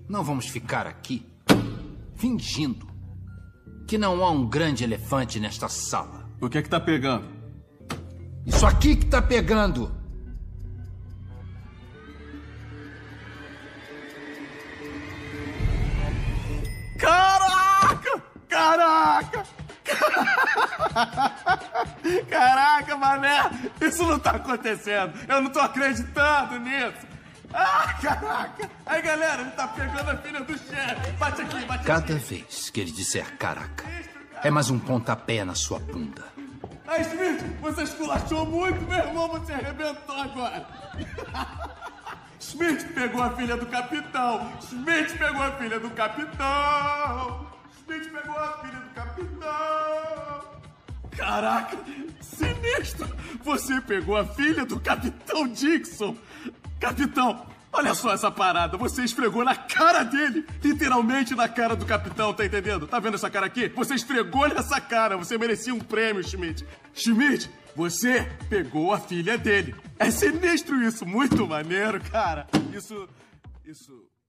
Não vamos ficar aqui fingindo que não há um grande elefante nesta sala. O que é que tá pegando? Isso aqui que tá pegando. Caraca! Caraca! Caraca, mané! Isso não tá acontecendo! Eu não tô acreditando nisso! Ah, caraca! Aí, galera, ele tá pegando a filha do chefe! Bate aqui, bate Cada aqui! vez que ele disser caraca, é mais um pontapé na sua bunda. Aí, Smith, você esculachou muito, meu irmão, você arrebentou agora! Smith pegou a filha do capitão! Smith pegou a filha do capitão! Smith pegou a filha do capitão! Caraca, sinistro! Você pegou a filha do Capitão Dixon! Capitão, olha só essa parada. Você esfregou na cara dele. Literalmente na cara do capitão, tá entendendo? Tá vendo essa cara aqui? Você esfregou nessa cara. Você merecia um prêmio, Schmidt. Schmidt, você pegou a filha dele. É sinistro isso. Muito maneiro, cara. Isso...